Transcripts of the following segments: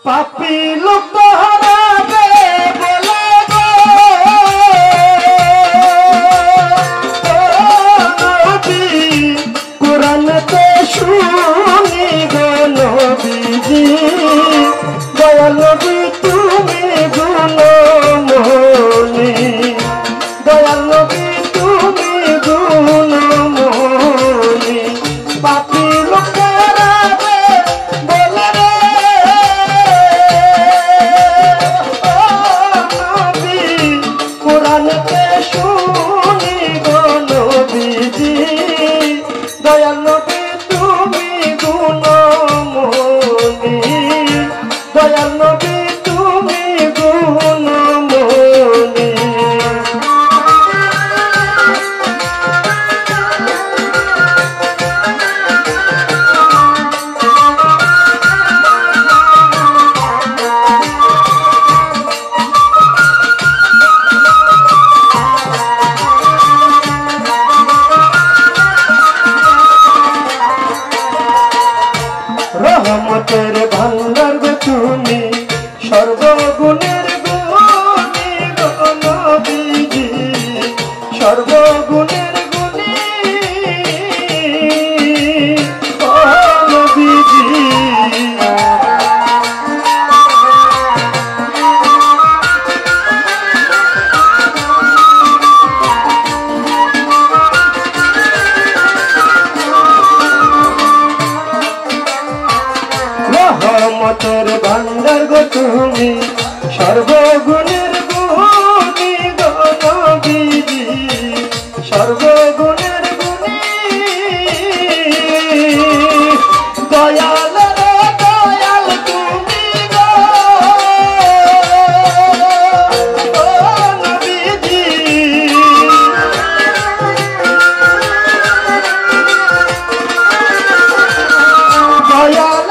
পাপী লোক হারাবে বলে গো নবী কোরআনতে শুনি গো নবীজি দয়াল নবী তুমি গুণমণি দয়াল নবী তুমি গুণমণি পাপী লোক হারাবে বলে রে নবী কোরআনতে শুনি গো নবীজি দয়াল নবী তুমি গুণমণি দয়াল নবী তুমি গুণমণি রহমতের ভান্ডার গো তুমি সর্বগুণের গুণী গো নবীজি সর্বগুণের গুণী ও নবীজি রহমতের ভান্ডার গো তুমি সর্বগুণের গুণী গো নবীজি সর্বগুণের গুণী দয়াল রে দয়াল তুমি গো নবীজি দয়াল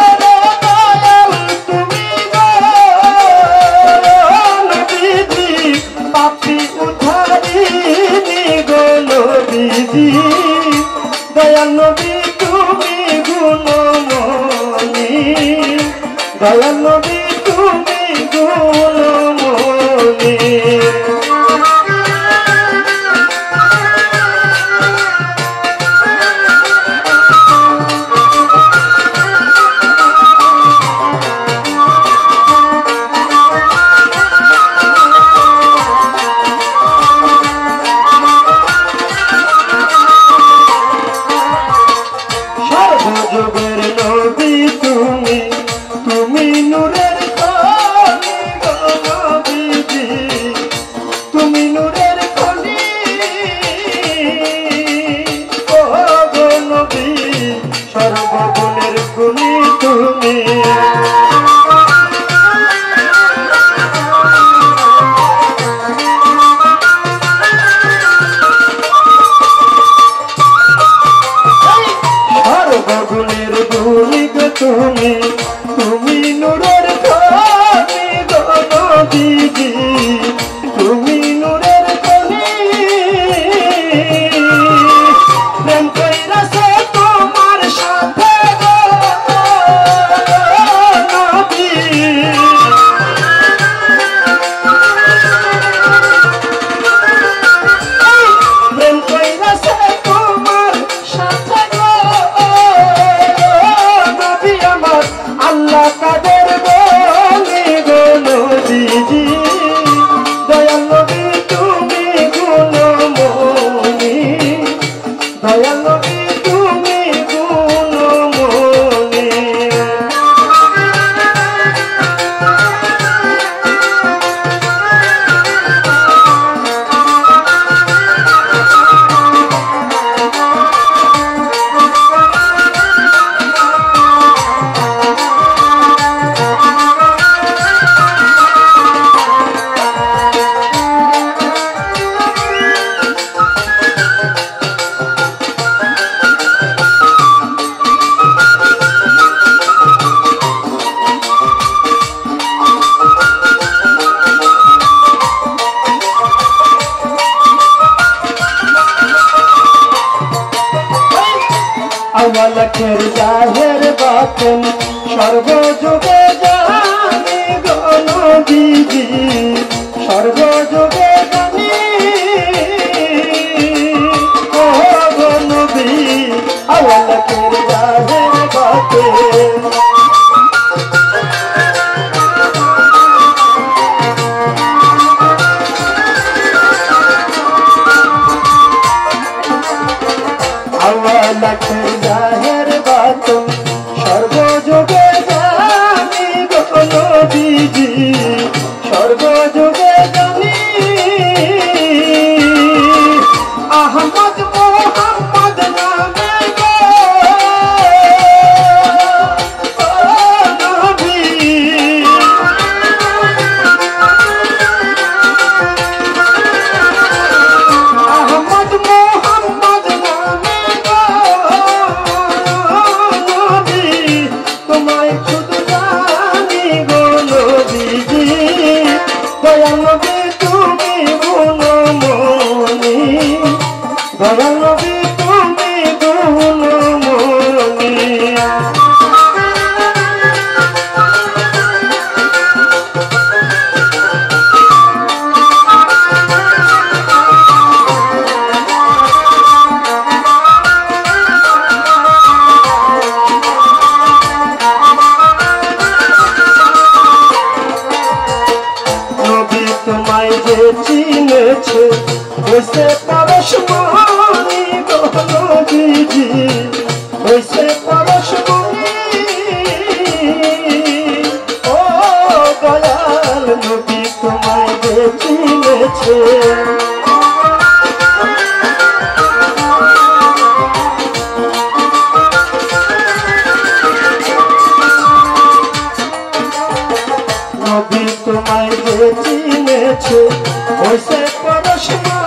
পাপী উদ্ধারিণী গো নবীজি দয়াল নবী তুমি গুণমণি দয়াল নবী তুমি গুণমণি যুগের নবী তুমি তুমি নূরের খনি গো নবীজি তুমি নূরের খনি ও গো নবী সর্বগুণের গুণী তুমি সর্বগুণের গুণী গো তুমি তুমি নূরের খনি গো নবীজি তুমি নূরের খনি প্রেম কইরাছে তোমার সাথে গো নবী প্রেম কইরাছে তোমার সাথে আল্লাহ কাদের বলি গো নবীজি দয়াল নবী তুমি গুণমণি দয়াল নবী তুমি গুণমণি আওয়াল খের জাহের বাতেন সর্বযুগে জানে চিনেছে ওইসে পরশমণি গো নবীজি ওইসে পরশমণি ও দয়াল নবী তোমায় যে চিনেছে নবী তোমায় যে চিনেছে ওইসে পরশমণি